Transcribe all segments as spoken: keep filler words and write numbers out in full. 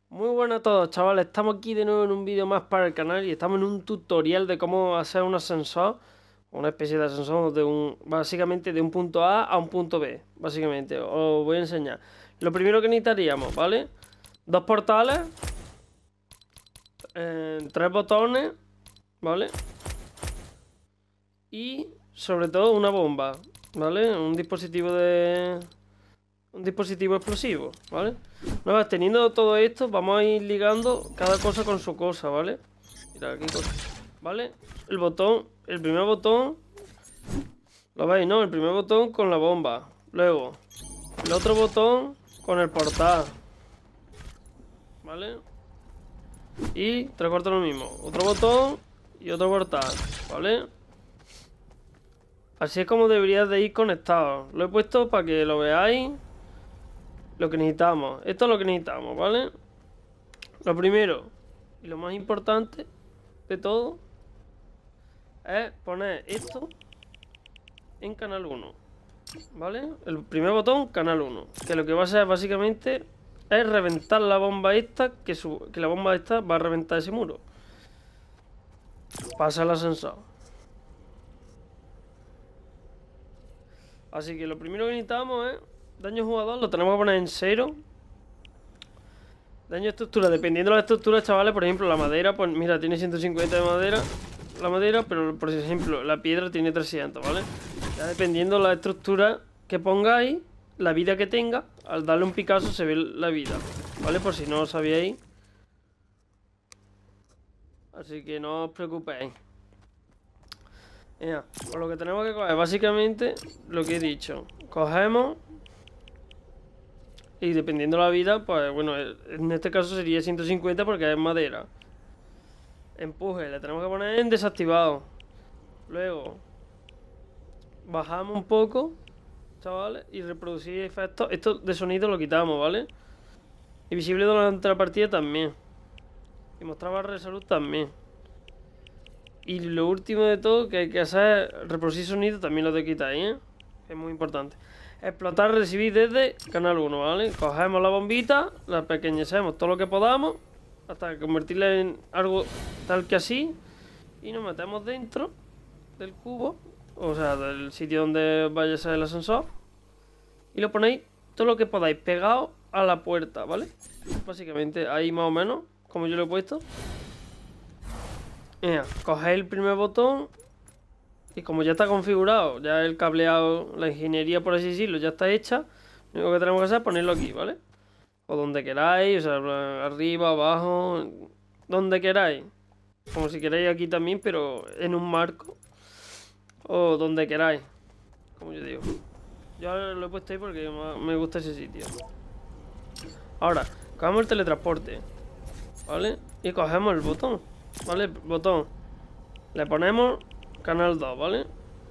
Muy buenas a todos, chavales. Estamos aquí de nuevo en un vídeo más para el canal y estamos en un tutorial de cómo hacer un ascensor, una especie de ascensor de un, básicamente de un punto A a un punto B. Básicamente, os voy a enseñar. Lo primero que necesitaríamos, ¿vale? Dos portales, eh, tres botones, ¿vale? Y sobre todo una bomba, ¿vale? Un dispositivo de... un dispositivo explosivo, ¿vale? Una vez teniendo todo esto, vamos a ir ligando cada cosa con su cosa, ¿vale? Mira, aquí cosa, ¿vale? El botón, el primer botón, ¿lo veis, no? El primer botón con la bomba. Luego, el otro botón con el portal, ¿vale? Y tres cuartos lo mismo. Otro botón y otro portal, ¿vale? Así es como debería de ir conectado. Lo he puesto para que lo veáis. Lo que necesitamos. Esto es lo que necesitamos, ¿vale? Lo primero y lo más importante de todo es poner esto en canal uno, ¿vale? El primer botón, canal uno. Que lo que va a hacer básicamente es reventar la bomba esta, que, su, que la bomba esta va a reventar ese muro. Pasa el ascensor. Así que lo primero que necesitamos es daño jugador, lo tenemos que poner en cero. Daño estructura, dependiendo de la estructura, chavales, por ejemplo, la madera, pues mira, tiene ciento cincuenta de madera, la madera, pero por ejemplo, la piedra tiene trescientos, ¿vale? Ya dependiendo de la estructura que pongáis, la vida que tenga, al darle un Picasso se ve la vida, ¿vale? Por si no lo sabíais. Así que no os preocupéis. Mira, pues lo que tenemos que coger, básicamente, lo que he dicho. Cogemos... Y dependiendo de la vida, pues bueno, en este caso sería ciento cincuenta porque es madera. Empuje, le tenemos que poner en desactivado. Luego, bajamos un poco, chavales, y reproducir efectos. Esto de sonido lo quitamos, ¿vale? Y visible durante la partida también. Y mostrar barra de salud también. Y lo último de todo que hay que hacer, reproducir sonido, también lo de quitáis, ¿eh? Es muy importante. Explotar, recibir desde canal uno, ¿vale? Cogemos la bombita, la pequeñecemos todo lo que podamos, hasta convertirla en algo tal que así. Y nos metemos dentro del cubo, o sea, del sitio donde vaya a ser el ascensor. Y lo ponéis todo lo que podáis pegado a la puerta, ¿vale? Básicamente ahí más o menos, como yo lo he puesto. Mira, cogéis el primer botón. Y como ya está configurado, ya el cableado, la ingeniería por así decirlo, ya está hecha. Lo único que tenemos que hacer es ponerlo aquí, ¿vale? O donde queráis, o sea, arriba, abajo, donde queráis. Como si queráis aquí también, pero en un marco. O donde queráis, como yo digo. Yo lo he puesto ahí porque me gusta ese sitio. Ahora, cogemos el teletransporte, ¿vale? Y cogemos el botón, ¿vale? El botón. Le ponemos canal dos, ¿vale?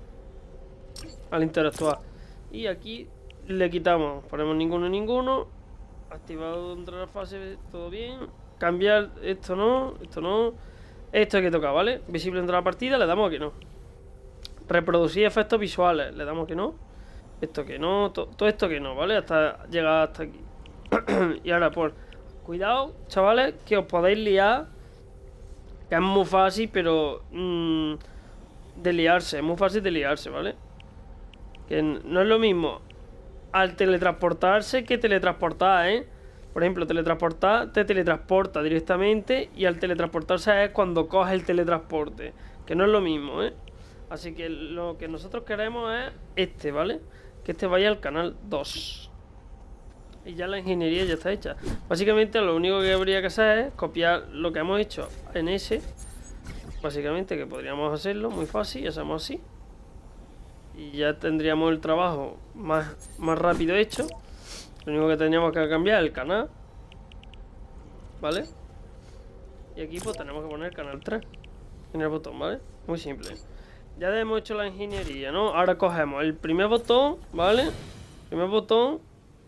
Al interactuar. Y aquí le quitamos, ponemos ninguno, ninguno. Activado dentro de la fase, todo bien. Cambiar, esto no, esto no. Esto hay que tocar, ¿vale? Visible dentro de la partida, le damos a que no. Reproducir efectos visuales, le damos que no. Esto que no, to todo esto que no, ¿vale? Hasta llegar hasta aquí. Y ahora, pues, cuidado, chavales, que os podéis liar. Que es muy fácil, pero... Mmm, de liarse, es muy fácil de liarse, ¿vale? Que no es lo mismo al teletransportarse que teletransportar, ¿eh? Por ejemplo, teletransportar te teletransporta directamente y al teletransportarse es cuando coges el teletransporte, que no es lo mismo, ¿eh? Así que lo que nosotros queremos es este, ¿vale? Que este vaya al canal dos. Y ya la ingeniería ya está hecha. Básicamente lo único que habría que hacer es copiar lo que hemos hecho en ese. Básicamente que podríamos hacerlo muy fácil, hacemos así. Y ya tendríamos el trabajo más, más rápido hecho. Lo único que tendríamos que cambiar es el canal, ¿vale? Y aquí pues tenemos que poner el canal tres en el botón, ¿vale? Muy simple. Ya hemos hecho la ingeniería, ¿no? Ahora cogemos el primer botón, ¿vale? Primer botón.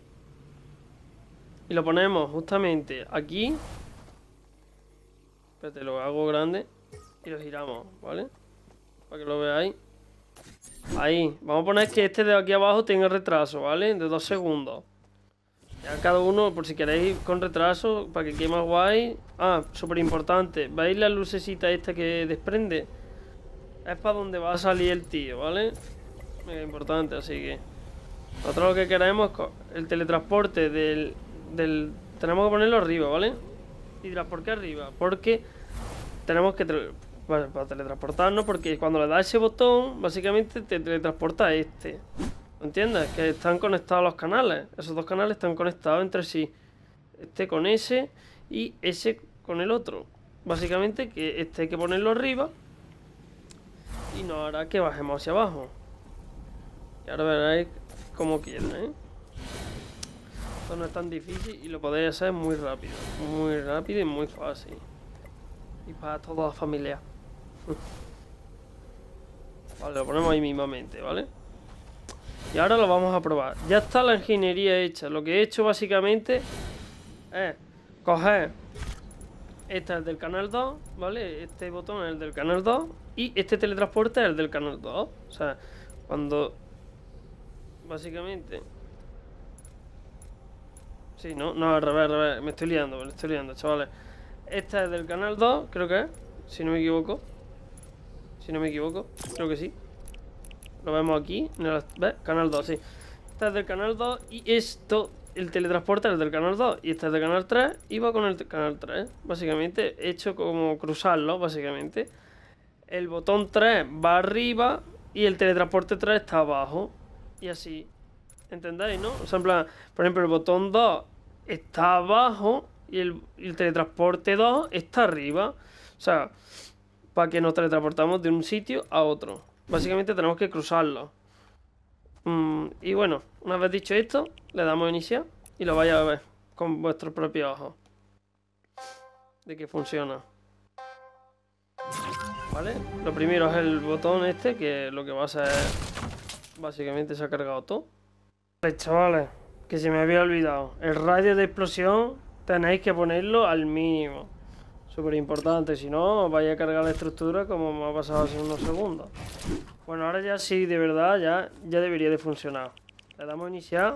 Y lo ponemos justamente aquí. Espérate, lo hago grande. Y lo giramos, ¿vale? Para que lo veáis. Ahí, vamos a poner que este de aquí abajo tenga retraso, ¿vale? De dos segundos. Ya cada uno, por si queréis con retraso, para que quede más guay. Ah, súper importante. ¿Veis la lucecita esta que desprende? Es para donde va a salir el tío, ¿vale? Mega importante, así que... Nosotros lo que queremos es el teletransporte del... del tenemos que ponerlo arriba, ¿vale? Y dirás, ¿por qué arriba? Porque tenemos que... Bueno, para teletransportarnos, porque cuando le das ese botón, básicamente te teletransporta a este. ¿Entiendes? Que están conectados los canales. Esos dos canales están conectados entre sí. Este con ese y ese con el otro. Básicamente que este hay que ponerlo arriba y nos hará que bajemos hacia abajo. Y ahora veréis cómo quieren, ¿eh? Esto no es tan difícil y lo podéis hacer muy rápido. Muy rápido y muy fácil. Y para toda la familia. Vale, lo ponemos ahí mismamente, ¿vale? Y ahora lo vamos a probar. Ya está la ingeniería hecha. Lo que he hecho básicamente es coger... Este es el del canal dos, ¿vale? Este botón es el del canal dos. Y este teletransporte es el del canal dos. O sea, cuando... Básicamente... Sí, no, no, al revés, al revés. Me estoy liando, me estoy liando, chavales. Este es del canal dos, creo que es. Si no me equivoco. Si no me equivoco, creo que sí. Lo vemos aquí, ¿ves? Canal dos, sí. Este es del canal dos y esto, el teletransporte es del canal dos. Y este es del canal tres y va con el canal tres. Básicamente, he hecho como cruzarlo, básicamente. El botón tres va arriba y el teletransporte tres está abajo. Y así, ¿entendéis, no? O sea, en plan, por ejemplo, el botón dos está abajo y el, y el teletransporte dos está arriba. O sea, para que nos teletransportamos de un sitio a otro. Básicamente tenemos que cruzarlo. Mm, y bueno, una vez dicho esto, le damos a iniciar y lo vais a ver con vuestros propios ojos. De que funciona. ¿Vale? Lo primero es el botón este, que lo que va a hacer básicamente se ha cargado todo. Vale, chavales, que se me había olvidado. El radio de explosión tenéis que ponerlo al mínimo. Súper importante, si no vaya a cargar la estructura como me ha pasado hace unos segundos. Bueno, ahora ya sí, de verdad, ya, ya debería de funcionar. Le damos a iniciar.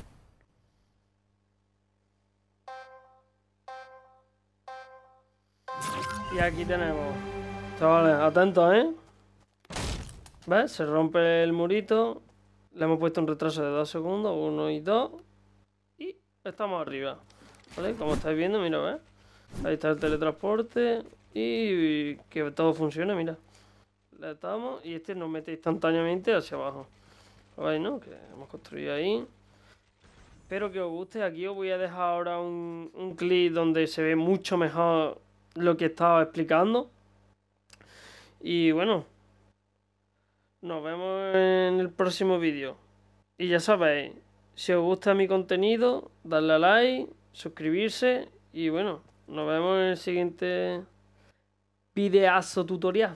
Y aquí tenemos. Chavales, atentos, ¿eh? ¿Ves? Se rompe el murito. Le hemos puesto un retraso de dos segundos, uno y dos. Y estamos arriba. ¿Vale? Como estáis viendo, mira, ¿ves? Ahí está el teletransporte. Y que todo funcione, mira. Le damos y este nos mete instantáneamente hacia abajo. ¿Lo veis, no? Que hemos construido ahí. Espero que os guste. Aquí os voy a dejar ahora un, un clip donde se ve mucho mejor lo que estaba explicando. Y bueno, nos vemos en el próximo vídeo. Y ya sabéis, si os gusta mi contenido, darle a like, suscribirse y bueno, nos vemos en el siguiente videazo tutorial.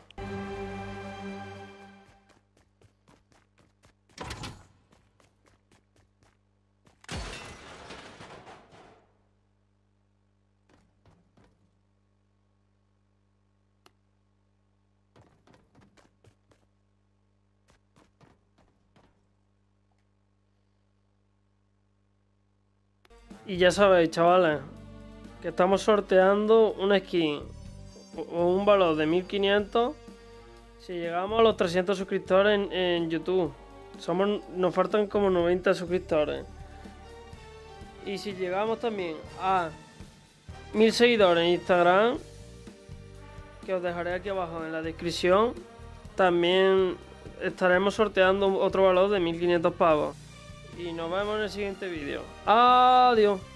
Y ya sabéis, chavales, que estamos sorteando una skin o un valor de mil quinientos si llegamos a los trescientos suscriptores en, en YouTube. Somos, nos faltan como noventa suscriptores. Y si llegamos también a mil seguidores en Instagram, que os dejaré aquí abajo en la descripción, también estaremos sorteando otro valor de mil quinientos pavos. Y nos vemos en el siguiente vídeo. Adiós.